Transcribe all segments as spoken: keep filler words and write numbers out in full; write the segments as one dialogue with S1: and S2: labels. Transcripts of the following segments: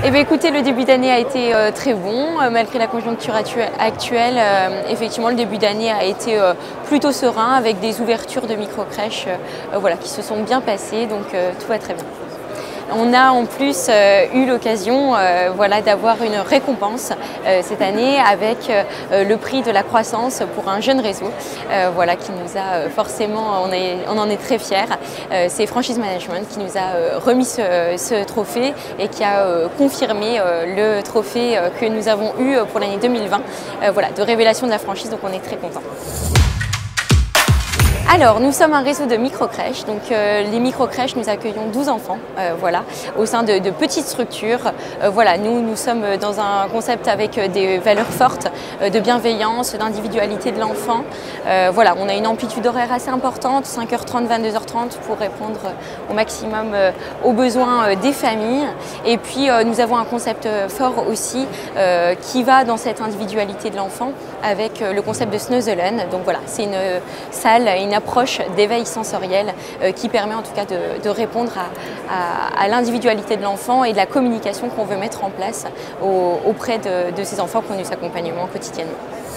S1: Eh bien, écoutez, le début d'année a été euh, très bon, euh, malgré la conjoncture actuelle. Euh, effectivement, le début d'année a été euh, plutôt serein, avec des ouvertures de micro-crèches euh, voilà, qui se sont bien passées, donc euh, tout va très bien. On a en plus euh, eu l'occasion euh, voilà, d'avoir une récompense euh, cette année avec euh, le prix de la croissance pour un jeune réseau euh, voilà, qui nous a euh, forcément, on, est, on en est très fiers. Euh, C'est Franchise Management qui nous a euh, remis ce, ce trophée et qui a euh, confirmé euh, le trophée euh, que nous avons eu pour l'année deux mille vingt euh, voilà, de révélation de la franchise, donc on est très contents. Alors, nous sommes un réseau de micro-crèches. Donc, euh, les micro-crèches, nous accueillons douze enfants euh, voilà, au sein de, de petites structures. Euh, voilà, nous, nous sommes dans un concept avec des valeurs fortes euh, de bienveillance, d'individualité de l'enfant. Euh, voilà, on a une amplitude horaire assez importante, cinq heures trente, vingt-deux heures trente, pour répondre au maximum euh, aux besoins euh, des familles. Et puis, euh, nous avons un concept fort aussi euh, qui va dans cette individualité de l'enfant avec euh, le concept de Snuzzelen. Donc voilà, c'est une euh, salle, une approche d'éveil sensoriel euh, qui permet en tout cas de, de répondre à, à, à l'individualité de l'enfant et de la communication qu'on veut mettre en place au, auprès de, de ces enfants qui ont eu cet accompagnement quotidiennement.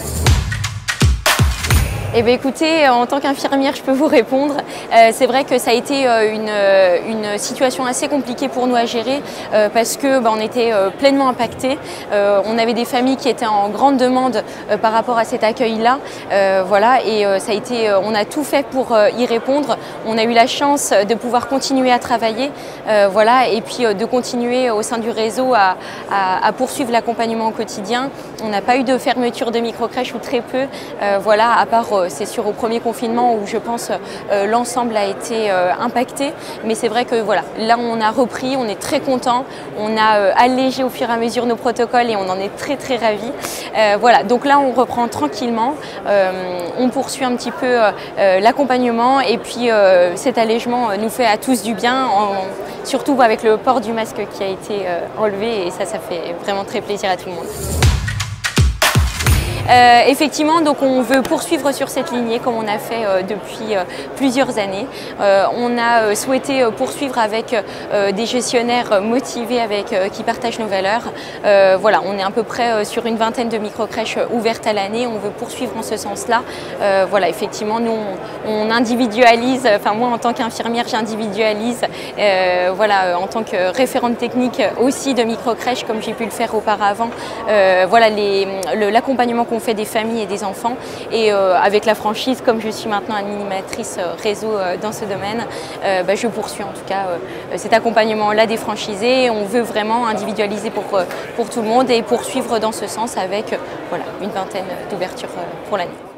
S1: Eh bien, écoutez, en tant qu'infirmière, je peux vous répondre. Euh, c'est vrai que ça a été euh, une, euh, une situation assez compliquée pour nous à gérer euh, parce que bah, on était euh, pleinement impactés. Euh, on avait des familles qui étaient en grande demande euh, par rapport à cet accueil-là. Euh, voilà, et euh, ça a été, euh, on a tout fait pour euh, y répondre. On a eu la chance de pouvoir continuer à travailler, euh, voilà, et puis euh, de continuer au sein du réseau à, à, à poursuivre l'accompagnement au quotidien. On n'a pas eu de fermeture de micro-crèche ou très peu, euh, voilà, à part c'est sûr au premier confinement où je pense euh, l'ensemble a été euh, impacté, mais c'est vrai que voilà, là on a repris, on est très content, on a euh, allégé au fur et à mesure nos protocoles et on en est très très ravis. Euh, voilà, donc là on reprend tranquillement, euh, on poursuit un petit peu euh, l'accompagnement et puis euh, cet allègement nous fait à tous du bien, en, surtout avec le port du masque qui a été euh, enlevé et ça, ça fait vraiment très plaisir à tout le monde. Euh, effectivement, donc on veut poursuivre sur cette lignée comme on a fait euh, depuis euh, plusieurs années. Euh, on a euh, souhaité euh, poursuivre avec euh, des gestionnaires motivés avec, euh, qui partagent nos valeurs. Euh, voilà, on est à peu près euh, sur une vingtaine de micro-crèches ouvertes à l'année. On veut poursuivre en ce sens-là. Euh, voilà, effectivement, nous on, on individualise, enfin moi en tant qu'infirmière j'individualise, euh, voilà, en tant que référente technique aussi de micro-crèches comme j'ai pu le faire auparavant. Euh, voilà, l'accompagnement qu'on fait des familles et des enfants et euh, avec la franchise, comme je suis maintenant animatrice euh, réseau euh, dans ce domaine, euh, bah, je poursuis en tout cas euh, cet accompagnement-là des franchisés. On veut vraiment individualiser pour, pour tout le monde et poursuivre dans ce sens avec euh, voilà, une vingtaine d'ouvertures euh, pour l'année.